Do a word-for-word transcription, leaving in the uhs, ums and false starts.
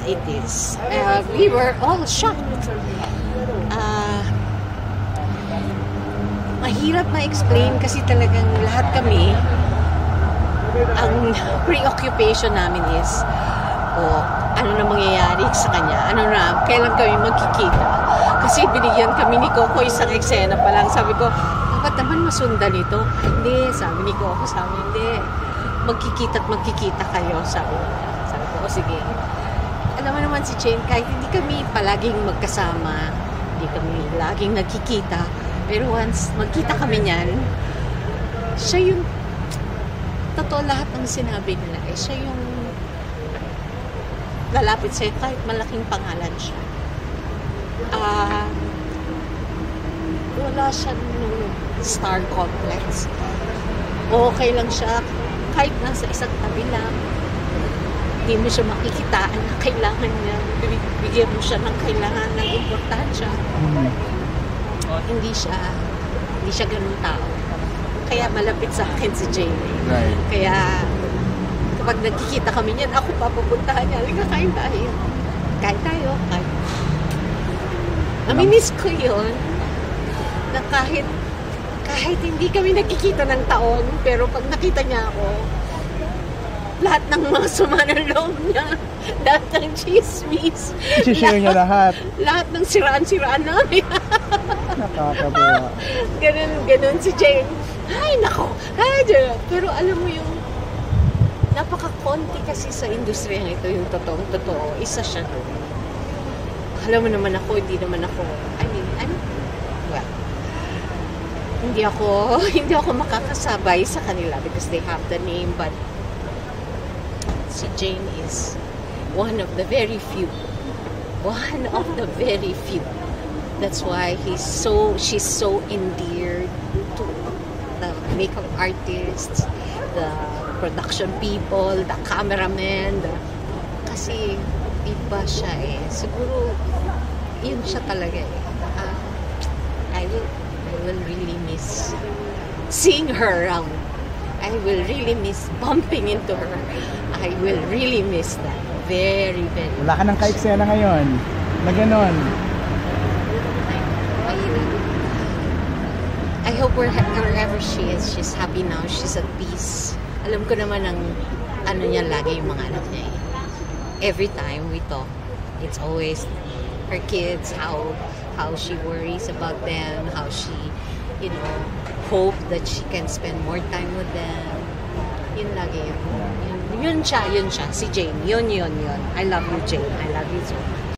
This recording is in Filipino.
it is. Uh, we were all shocked. Uh, mahirap ma-explain kasi talagang lahat kami, ang preoccupation namin is, oh, ano na mangyayari sa kanya? Ano na, kailan kami magkikita? Kasi binigyan kami ni Coco isang eksena pa lang. Sabi ko, dapat naman masundan ito. Hindi, sabi ni Coco, sabi, hindi. Magkikita at magkikita kayo, sabi niya. Sabi ko, oh, sige. Alam mo naman si Jane, kahit hindi kami palaging magkasama, hindi kami laging nagkikita, pero once magkita kami niyan, siya yung, totoo lahat ng sinabi nila, eh, siya yung lalapit sa'yo kahit malaking pangalan siya. Ah, uh, wala siya nung star complex. Okay lang siya kahit nasa isang tabi lang. Hindi mo siya makikitaan na kailangan niya. Bigyan mo siya ng kailangan ng importansya. Mm. Hindi siya hindi siya ganun tao. Kaya malapit sa akin si Jamie. Right. Kaya kapag nagkikita kami niyan, ako papupuntahan niya. Halika, kain tayo. Kain tayo. Kain. Namimiss ko yun na kahit kahit hindi kami nagkikita ng taon, pero pag nakita niya ako, lahat ng mga suma ng loob niya, lahat ng chismis, i-share niya lahat. Lahat ng siraan-siraan namin. Nakakabuwa. Ganun, ganun si Jane. Ay, nako. Ay, pero alam mo yung napaka-konti kasi sa industriyang ito, yung totoong totoo, isa siya doon. Alam mo naman ako, hindi naman ako, I mean, ano, well, hindi ako, hindi ako makakasabay sa kanila because they have the name, but si Jane is one of the very few, one of the very few. That's why he's so, she's so endeared to the makeup artists, the production people, the cameraman, the, kasi iba siya eh. Siguro, yun siya talaga eh. Uh, I will, I will really miss seeing her around. I will really miss bumping into her. I will really miss that. Very, very Wala ka ng ka-eksena ngayon na ganon. I hope wherever she is, she's happy now. She's at peace. Alam ko naman ang ano niya lagi yung mga anak niya eh. Every time we talk, it's always her kids, how how she worries about them, how she, you know, hope that she can spend more time with them. Yun lagi yun. Yun, yun siya, yun siya. Si Jane. Yun, yun, yun. I love you, Jane. I love you so much.